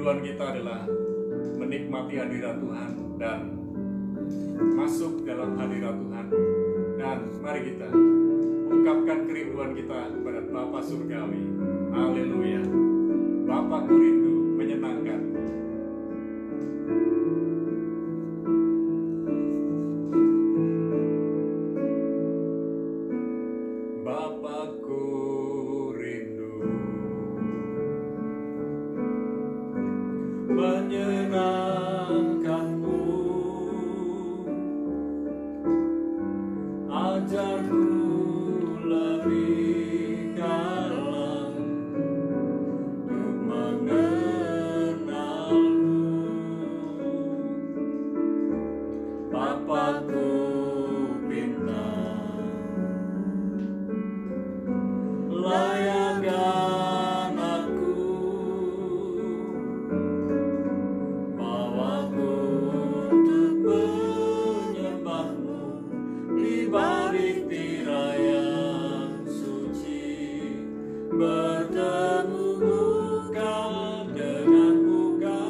kerinduan kita adalah menikmati hadirat Tuhan dan masuk dalam hadirat Tuhan. Dan mari kita ungkapkan kerinduan kita kepada Bapa Surgawi. Haleluya. Bapakku rindu menyenangkan. Bapakku rindu menyenangkanmu, ajarku lebih dalam untuk mengenalmu. Bapakku pinta layakkan aku, bawaku untuk menyembahmu di balik tirai yang suci, bertemu muka dengan muka,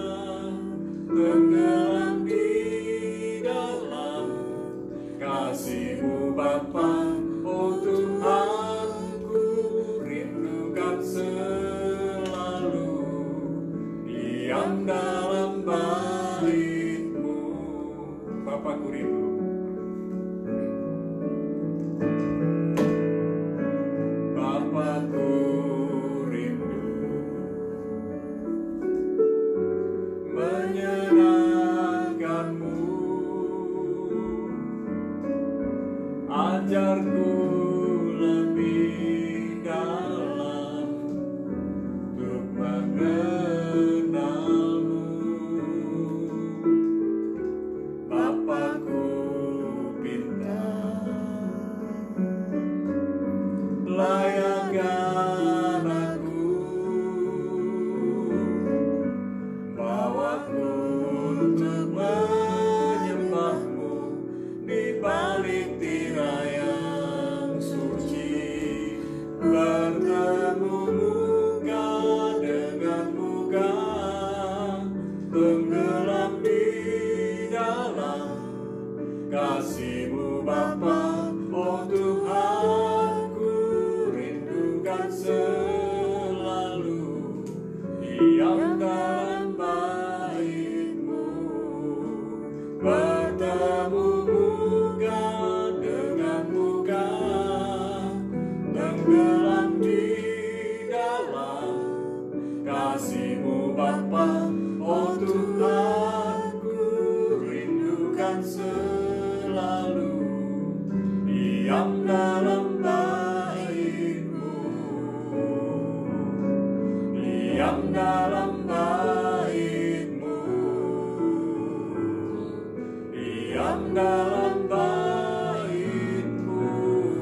tenggelam di dalam kasih-Mu Bapa. Oh Tuhan, selalu diam dalam bait-Mu. Bapakku rindu menyenangkanmu, ajarku lebih dalam untuk mengenalmu. Bapakku pinta layakkan aku, bawaku untuk menyembahmu di balik tirai yang suci, bertemu muka dengan muka, tenggelam di dalam kasih-Mu Bapa. Oh Tuhan, ku rindukan selalu diam dalam bait-Mu, bertemu muka dengan muka, tenggelam di dalam kasih-Mu Bapa. Oh Tuhan, ku rindukan selalu diam dalam bait-Mu, diam dalam bait-Mu, diam dalam bait-Mu.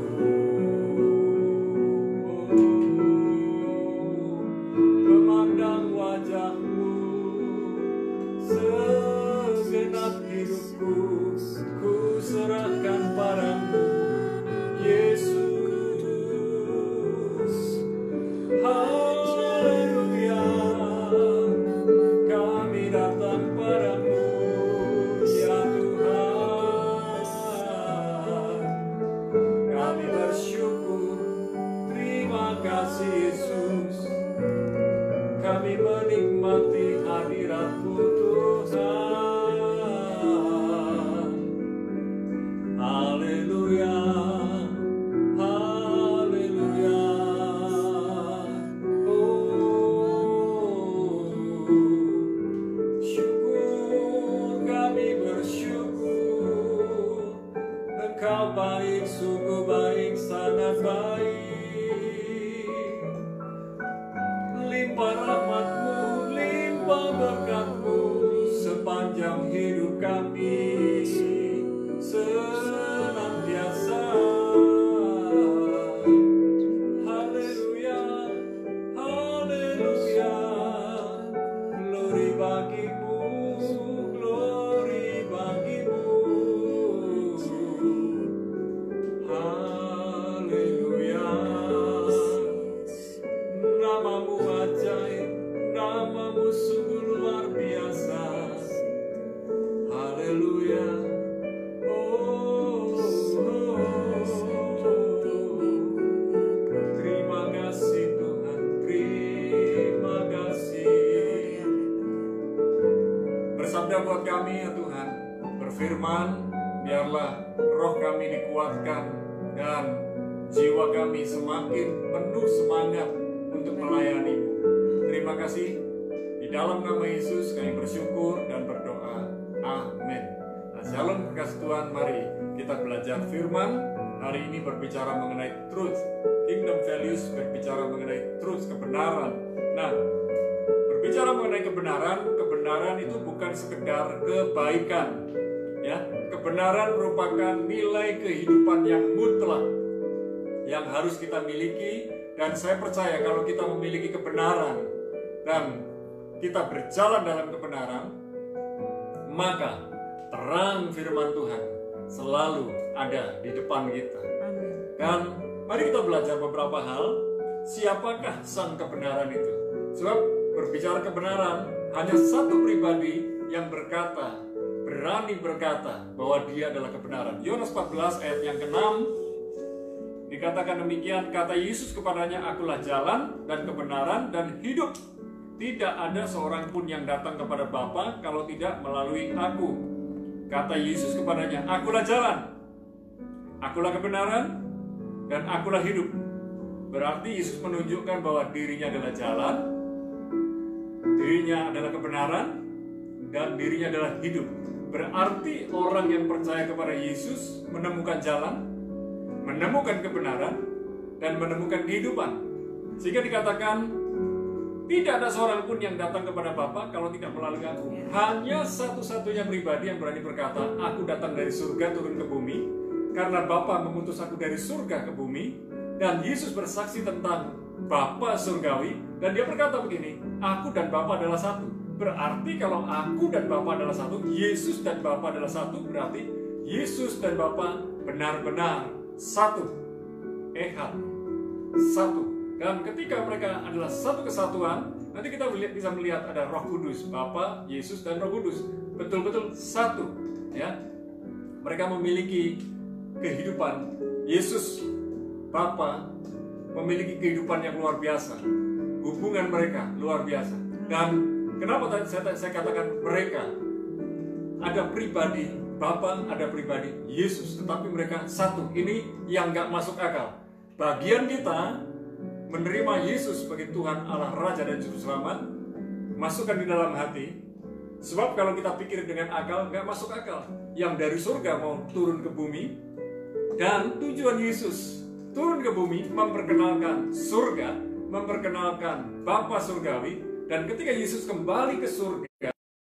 Memandang wajah-Mu, segenap hidupku ku serahkan padamu, Yesus. Haleluya, kami datang padamu, ya Tuhan. Kami bersyukur, terima kasih Yesus. Kami menikmati hadirat-Mu Tuhan. Haleluya, haleluya. Oh, syukur, kami bersyukur. Engkau baik, sungguh baik, sangat baik. Limpah rahmat-Mu, limpah berkat-Mu sepanjang hidup kami senantiasa. Haleluya, haleluya. Glory bagi-Mu, glory bagi-Mu. Haleluya. Namamu ajaib, kami ya Tuhan berfirman, biarlah roh kami dikuatkan dan jiwa kami semakin penuh semangat untuk melayani-Mu. Terima kasih. Di dalam nama Yesus kami bersyukur dan berdoa. Amin. Nah, shalom kasih Tuhan, mari kita belajar firman. Hari ini berbicara mengenai truth. Kingdom values berbicara mengenai truth, kebenaran. Nah, berbicara mengenai kebenaran itu bukan sekedar kebaikan. Ya, kebenaran merupakan nilai kehidupan yang mutlak yang harus kita miliki, dan saya percaya kalau kita memiliki kebenaran dan kita berjalan dalam kebenaran, maka terang firman Tuhan selalu ada di depan kita. Dan mari kita belajar beberapa hal. Siapakah sang kebenaran itu? Sebab berbicara kebenaran, hanya satu pribadi yang berani berkata bahwa dia adalah kebenaran. Yohanes 14 ayat yang ke-6 dikatakan demikian, kata Yesus kepadanya, akulah jalan dan kebenaran dan hidup. Tidak ada seorang pun yang datang kepada Bapa kalau tidak melalui aku. Kata Yesus kepadanya, akulah jalan, akulah kebenaran, dan akulah hidup. Berarti Yesus menunjukkan bahwa dirinya adalah jalan, dirinya adalah kebenaran, dan dirinya adalah hidup. Berarti orang yang percaya kepada Yesus menemukan jalan, menemukan kebenaran, dan menemukan kehidupan. Sehingga dikatakan, tidak ada seorang pun yang datang kepada Bapa kalau tidak melalui aku. Hanya satu-satunya pribadi yang berani berkata, aku datang dari surga turun ke bumi, karena Bapa mengutus aku dari surga ke bumi. Dan Yesus bersaksi tentang Bapa surgawi, dan dia berkata begini, aku dan Bapa adalah satu. Berarti kalau aku dan Bapa adalah satu, Yesus dan Bapa adalah satu, berarti Yesus dan Bapa benar-benar satu. Ehad, satu. Dan ketika mereka adalah satu kesatuan, nanti kita bisa melihat ada Roh Kudus, Bapa, Yesus, dan Roh Kudus. Betul-betul satu. Ya, mereka memiliki kehidupan. Yesus, Bapa, memiliki kehidupan yang luar biasa. Hubungan mereka luar biasa. Dan kenapa saya katakan mereka? Ada pribadi Bapa, ada pribadi Yesus, tetapi mereka satu. Ini yang gak masuk akal. Bagian kita menerima Yesus sebagai Tuhan Allah Raja dan Juru Selamat, masukkan di dalam hati. Sebab kalau kita pikir dengan akal, gak masuk akal. Yang dari surga mau turun ke bumi, dan tujuan Yesus turun ke bumi memperkenalkan surga, memperkenalkan Bapa surgawi, dan ketika Yesus kembali ke surga,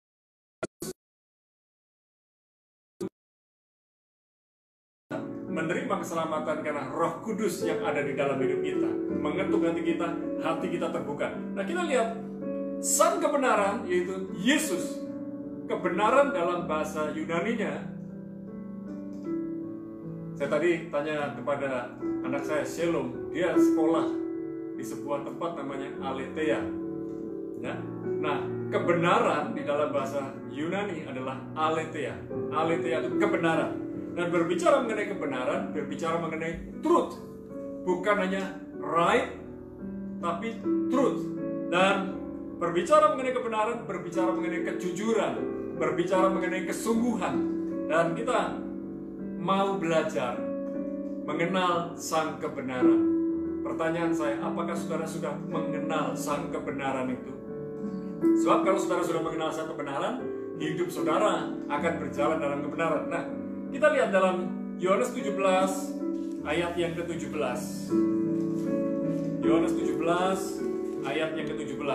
menerima keselamatan karena Roh Kudus yang ada di dalam hidup kita, mengetuk hati kita terbuka. Nah, kita lihat sang kebenaran, yaitu Yesus. Kebenaran dalam bahasa Yunaninya, saya tadi tanya kepada anak saya, Shalom, dia sekolah di sebuah tempat namanya Aletheia. Ya. Nah, kebenaran di dalam bahasa Yunani adalah Aletheia. Aletheia itu kebenaran. Dan berbicara mengenai kebenaran, berbicara mengenai truth. Bukan hanya right, tapi truth. Dan berbicara mengenai kebenaran, berbicara mengenai kejujuran, berbicara mengenai kesungguhan. Dan kita mau belajar mengenal sang kebenaran. Pertanyaan saya, apakah saudara sudah mengenal sang kebenaran itu? Sebab kalau saudara sudah mengenal sang kebenaran, hidup saudara akan berjalan dalam kebenaran. Nah, kita lihat dalam Yohanes 17 ayat yang ke-17. Yohanes 17 ayat yang ke-17.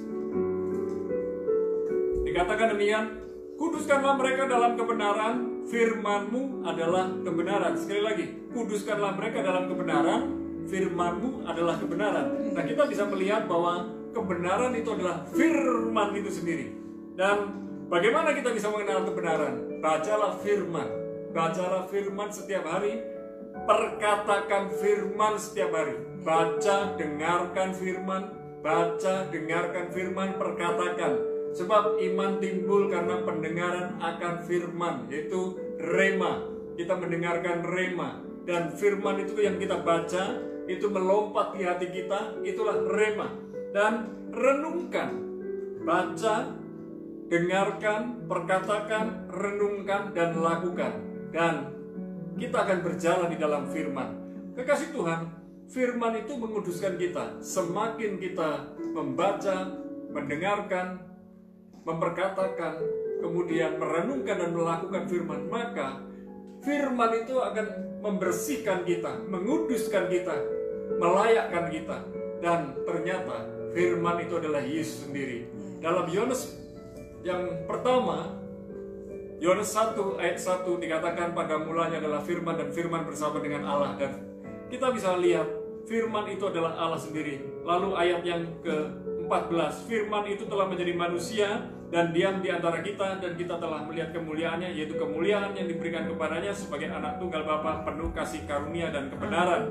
Dikatakan demikian, kuduskanlah mereka dalam kebenaran, firman-Mu adalah kebenaran. Sekali lagi, kuduskanlah mereka dalam kebenaran, firman-Mu adalah kebenaran. Nah, kita bisa melihat bahwa kebenaran itu adalah firman itu sendiri. Dan bagaimana kita bisa mengenal kebenaran? Bacalah firman. Bacalah firman setiap hari. Perkatakan firman setiap hari. Baca, dengarkan firman. Baca, dengarkan firman, perkatakan. Sebab iman timbul karena pendengaran akan firman, yaitu rema. Kita mendengarkan rema. Dan firman itu yang kita baca, itu melompat di hati kita, itulah rema. Dan renungkan, baca, dengarkan, perkatakan, renungkan, dan lakukan. Dan kita akan berjalan di dalam firman. Kekasih Tuhan, firman itu menguduskan kita. Semakin kita membaca, mendengarkan, memperkatakan, kemudian merenungkan dan melakukan firman, maka firman itu akan membersihkan kita, menguduskan kita, melayakkan kita. Dan ternyata firman itu adalah Yesus sendiri. Dalam Yohanes yang pertama, Yohanes 1 ayat 1 dikatakan pada mulanya adalah firman, dan firman bersama dengan Allah. Dan kita bisa lihat firman itu adalah Allah sendiri. Lalu ayat yang ke-14, firman itu telah menjadi manusia dan diam di antara kita, dan kita telah melihat kemuliaannya, yaitu kemuliaan yang diberikan kepadanya sebagai anak tunggal Bapa, penuh kasih karunia dan kebenaran.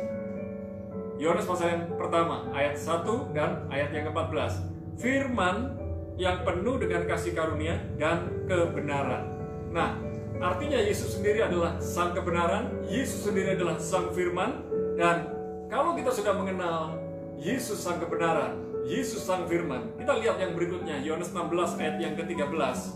Yohanes pasal yang pertama ayat 1 dan ayat yang ke-14. Firman yang penuh dengan kasih karunia dan kebenaran. Nah, artinya Yesus sendiri adalah sang kebenaran, Yesus sendiri adalah sang firman. Dan kalau kita sudah mengenal Yesus sang kebenaran, Yesus sang firman, kita lihat yang berikutnya, Yohanes 16 ayat yang ke-13.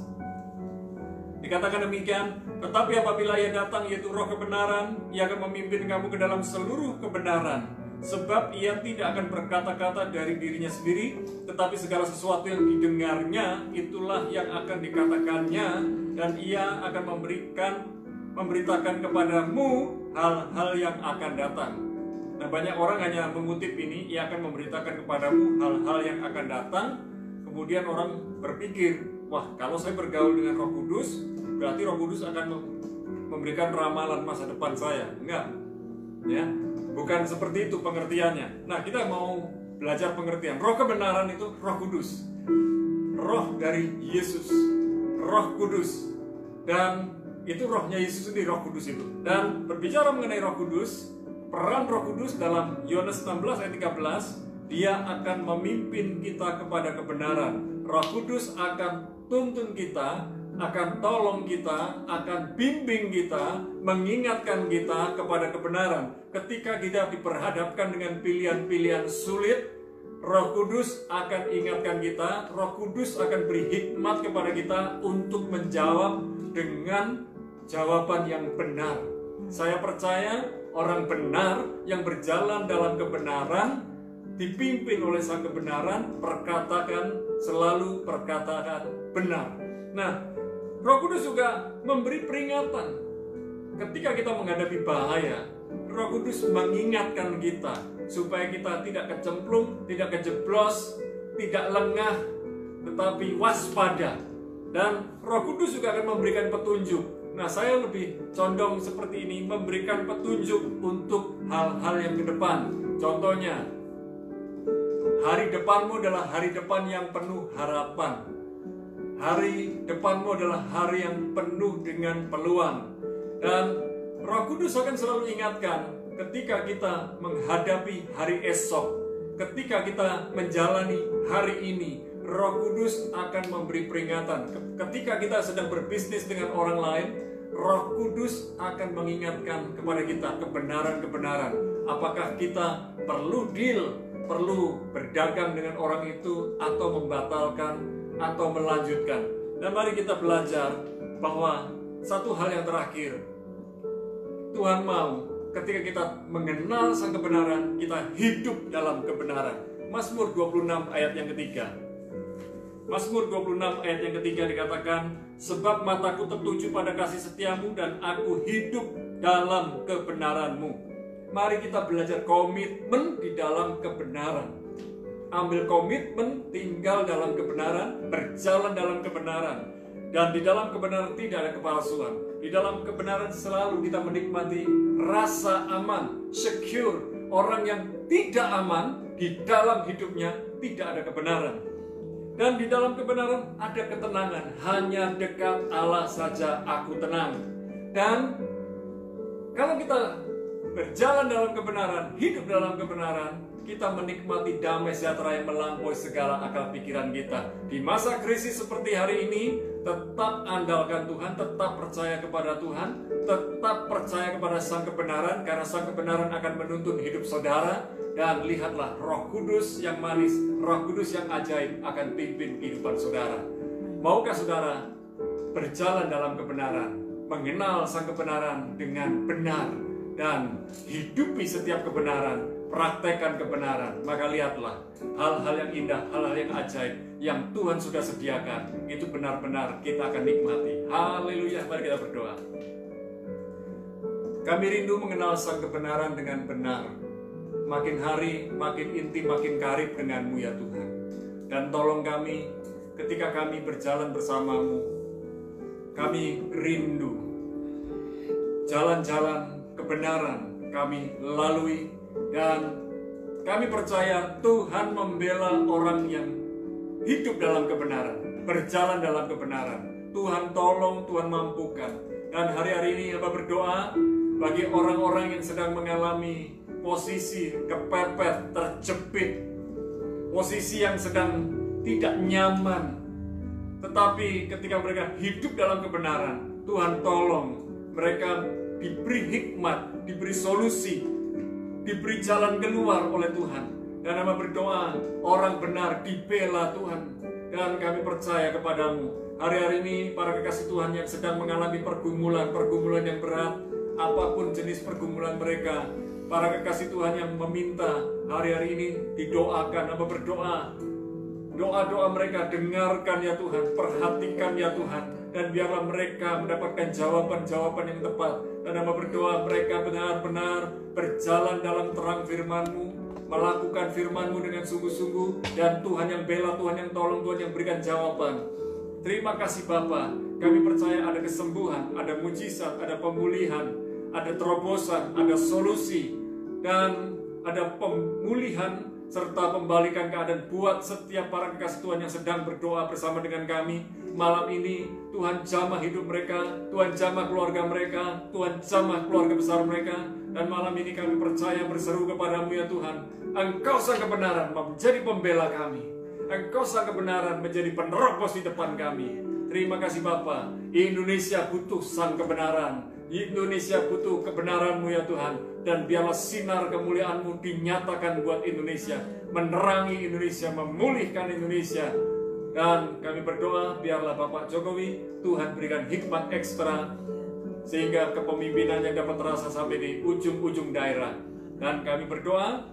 Dikatakan demikian, tetapi apabila Ia datang, yaitu Roh kebenaran, Ia akan memimpin kamu ke dalam seluruh kebenaran. Sebab Ia tidak akan berkata-kata dari dirinya sendiri, tetapi segala sesuatu yang didengarnya, itulah yang akan dikatakannya, dan Ia akan memberitakan kepadamu hal-hal yang akan datang. Nah, banyak orang hanya mengutip ini, Ia akan memberitakan kepadamu hal-hal yang akan datang. Kemudian orang berpikir, wah, kalau saya bergaul dengan Roh Kudus, berarti Roh Kudus akan memberikan ramalan masa depan saya. Enggak, ya, bukan seperti itu pengertiannya. Nah, kita mau belajar pengertian. Roh kebenaran itu Roh Kudus, roh dari Yesus, Roh Kudus. Dan itu rohnya Yesus sendiri, Roh Kudus itu. Dan berbicara mengenai Roh Kudus, peran Roh Kudus dalam Yohanes 16 ayat 13, Dia akan memimpin kita kepada kebenaran. Roh Kudus akan tuntun kita, akan tolong kita, akan bimbing kita, mengingatkan kita kepada kebenaran. Ketika kita diperhadapkan dengan pilihan-pilihan sulit, Roh Kudus akan ingatkan kita, Roh Kudus akan beri hikmat kepada kita untuk menjawab dengan jawaban yang benar. Saya percaya orang benar yang berjalan dalam kebenaran, dipimpin oleh sang kebenaran, selalu perkatakan benar. Nah, Roh Kudus juga memberi peringatan. Ketika kita menghadapi bahaya, Roh Kudus mengingatkan kita supaya kita tidak kecemplung, tidak kejeblos, tidak lengah, tetapi waspada. Dan Roh Kudus juga akan memberikan petunjuk. Nah, saya lebih condong seperti ini, memberikan petunjuk untuk hal-hal yang ke depan. Contohnya, hari depanmu adalah hari depan yang penuh harapan. Hari depanmu adalah hari yang penuh dengan peluang. Dan Roh Kudus akan selalu ingatkan ketika kita menghadapi hari esok, ketika kita menjalani hari ini, Roh Kudus akan memberi peringatan. Ketika kita sedang berbisnis dengan orang lain, Roh Kudus akan mengingatkan kepada kita kebenaran-kebenaran. Apakah kita perlu deal, perlu berdagang dengan orang itu, atau membatalkan, atau melanjutkan. Dan mari kita belajar bahwa satu hal yang terakhir, Tuhan mau ketika kita mengenal sang kebenaran, kita hidup dalam kebenaran. Mazmur 26 ayat yang ketiga. Mazmur 26 ayat yang ketiga dikatakan, sebab mataku tertuju pada kasih setiamu dan aku hidup dalam kebenaranmu. Mari kita belajar komitmen di dalam kebenaran. Ambil komitmen, tinggal dalam kebenaran, berjalan dalam kebenaran. Dan di dalam kebenaran tidak ada kepalsuan. Di dalam kebenaran selalu kita menikmati rasa aman, secure. Orang yang tidak aman, di dalam hidupnya tidak ada kebenaran. Dan di dalam kebenaran ada ketenangan. Hanya dekat Allah saja aku tenang. Dan kalau kita berjalan dalam kebenaran, hidup dalam kebenaran, kita menikmati damai sejahtera yang melampaui segala akal pikiran kita. Di masa krisis seperti hari ini, tetap andalkan Tuhan, tetap percaya kepada Tuhan, tetap percaya kepada sang kebenaran, karena sang kebenaran akan menuntun hidup saudara. Dan lihatlah, Roh Kudus yang manis, Roh Kudus yang ajaib akan pimpin kehidupan saudara. Maukah saudara berjalan dalam kebenaran, mengenal sang kebenaran dengan benar, dan hidupi setiap kebenaran, praktekkan kebenaran? Maka lihatlah hal-hal yang indah, hal-hal yang ajaib yang Tuhan sudah sediakan, itu benar-benar kita akan nikmati. Haleluya, mari kita berdoa. Kami rindu mengenal sang kebenaran dengan benar. Makin hari, makin intim, makin karib denganmu ya Tuhan. Dan tolong kami, ketika kami berjalan bersamamu, kami rindu jalan-jalan kebenaran kami lalui, dan kami percaya Tuhan membela orang yang hidup dalam kebenaran, berjalan dalam kebenaran. Tuhan tolong, Tuhan mampukan. Dan hari-hari ini Hamba berdoa bagi orang-orang yang sedang mengalami posisi kepepet, terjepit, posisi yang sedang tidak nyaman, tetapi ketika mereka hidup dalam kebenaran, Tuhan tolong mereka diberi hikmat, diberi solusi, diberi jalan keluar oleh Tuhan. Dan Hamba berdoa orang benar dibela Tuhan. Dan kami percaya kepadamu, hari-hari ini para kekasih Tuhan yang sedang mengalami pergumulan yang berat, apapun jenis pergumulan mereka, para kekasih Tuhan yang meminta hari-hari ini didoakan. Hamba berdoa, doa-doa mereka dengarkan ya Tuhan, perhatikan ya Tuhan, dan biarlah mereka mendapatkan jawaban-jawaban yang tepat. Dan Hamba berdoa mereka benar-benar berjalan dalam terang firman-Mu, melakukan firman-Mu dengan sungguh-sungguh, dan Tuhan yang bela, Tuhan yang tolong, Tuhan yang berikan jawaban. Terima kasih Bapa, kami percaya ada kesembuhan, ada mujizat, ada pemulihan, ada terobosan, ada solusi, dan ada pemulihan serta pembalikan keadaan buat setiap para kekasih Tuhan yang sedang berdoa bersama dengan kami malam ini. Tuhan jamah hidup mereka, Tuhan jamah keluarga mereka, Tuhan jamah keluarga besar mereka. Dan malam ini kami percaya berseru kepadamu ya Tuhan, Engkau sang kebenaran menjadi pembela kami, Engkau sang kebenaran menjadi penerobos di depan kami. Terima kasih Bapa. Indonesia butuh sang kebenaran, Indonesia butuh kebenaran-Mu ya Tuhan. Dan biarlah sinar kemuliaan-Mu dinyatakan buat Indonesia, menerangi Indonesia, memulihkan Indonesia. Dan kami berdoa biarlah Bapak Jokowi, Tuhan berikan hikmat ekstra, sehingga kepemimpinannya dapat terasa sampai di ujung-ujung daerah. Dan kami berdoa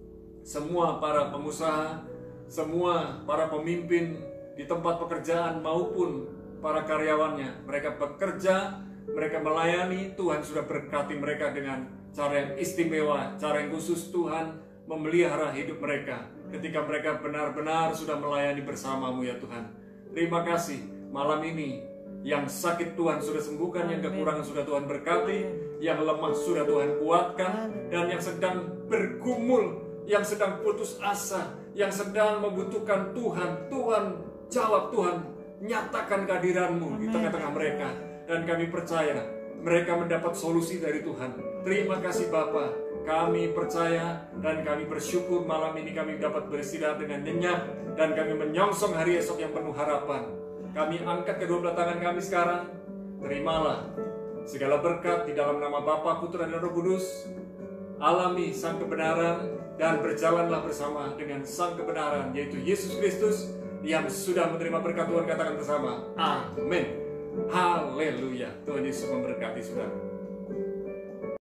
semua para pengusaha, semua para pemimpin di tempat pekerjaan maupun para karyawannya, mereka bekerja, mereka melayani, Tuhan sudah berkati mereka dengan cara yang istimewa, cara yang khusus. Tuhan memelihara hidup mereka ketika mereka benar-benar sudah melayani bersama-Mu ya Tuhan. Terima kasih malam ini, yang sakit Tuhan sudah sembuhkan, yang kekurangan sudah Tuhan berkati, yang lemah sudah Tuhan kuatkan, dan yang sedang bergumul, yang sedang putus asa, yang sedang membutuhkan Tuhan, Tuhan jawab, Tuhan nyatakan kehadiran-Mu di tengah-tengah mereka. Dan kami percaya mereka mendapat solusi dari Tuhan. Terima kasih Bapa, kami percaya dan kami bersyukur malam ini kami dapat beristirahat dengan nyenyak, dan kami menyongsong hari esok yang penuh harapan. Kami angkat kedua belah tangan kami sekarang. Terimalah segala berkat di dalam nama Bapa, Putra, dan Roh Kudus. Alami sang kebenaran dan berjalanlah bersama dengan sang kebenaran, yaitu Yesus Kristus, yang sudah menerima berkat Tuhan. Katakan bersama, amin. Haleluya. Tuhan Yesus memberkati saudara.